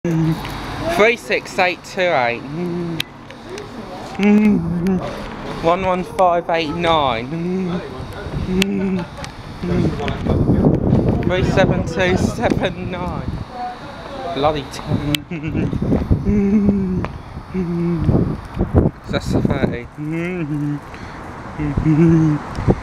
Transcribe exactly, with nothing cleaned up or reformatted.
Three six eight two eight. One one five eight nine. Three seven two seven nine. Bloody ten. That's the thirty.